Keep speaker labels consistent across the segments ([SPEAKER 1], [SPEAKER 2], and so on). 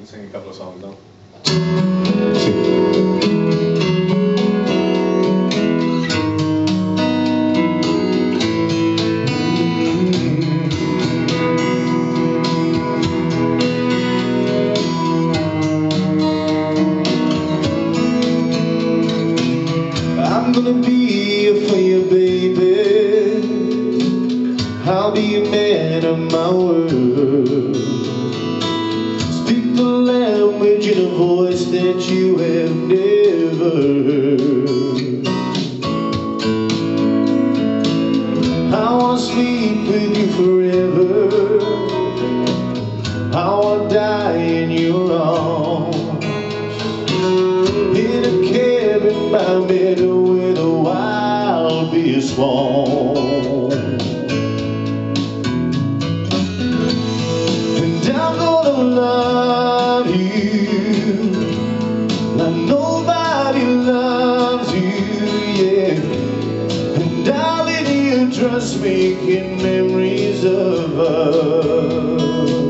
[SPEAKER 1] sing a couple of songs now.
[SPEAKER 2] I'm gonna be here for you, baby. I'll be a man of my word. Speak the language in a voice that you have never heard. I wanna sleep with you forever. I wanna die in your arms, in a cabin by middle where the wild bees swarm. And I'm gonna love you like nobody loves you, yeah. And darling, you trust making memories of us.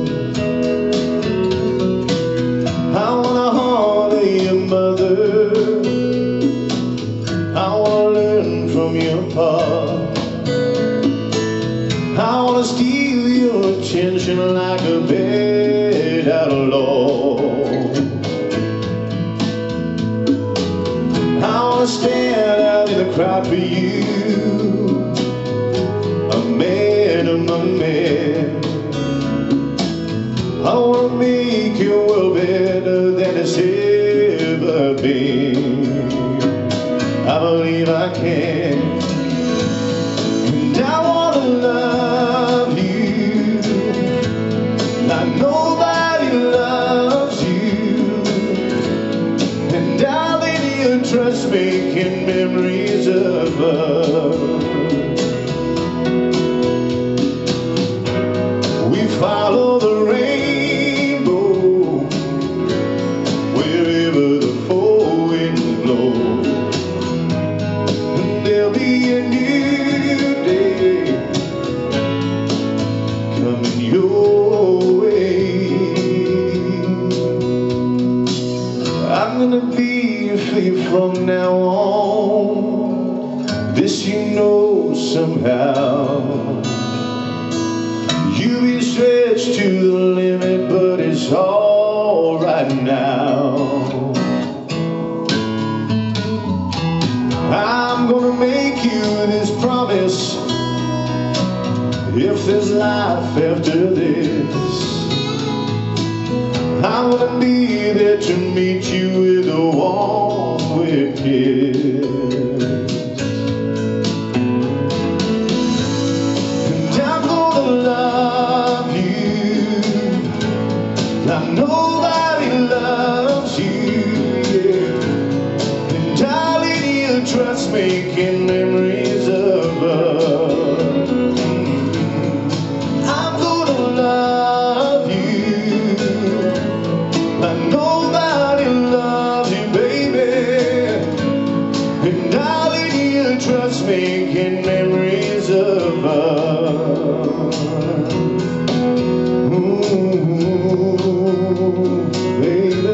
[SPEAKER 2] I wanna honor your mother, I wanna learn from your part. I wanna steal your attention like a bad outlaw. I wanna stand out in the crowd for you, a man among men. I wanna make your world better than it's ever been. I believe I can. And I wanna love you like nobody loves you. And darling, you trust making memories of us. We follow the rainbow wherever the four winds blow. There'll be a new day coming your way. I'm gonna be for you from now on. This you know somehow. You've been stretched to the limit, but it's all right now. I'm gonna make you this promise: if there's life after this, I'm gonna be there to meet you with a warm wet kiss. And I'm gonna love you like nobody loves you, yeah. And darling, you trust making memories of us. I'm gonna love you like nobody loves you, baby. And darling, you trust making memories of us. Baby.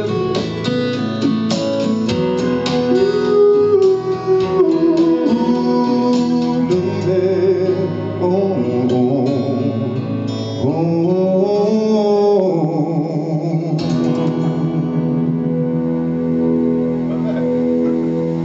[SPEAKER 2] Oh,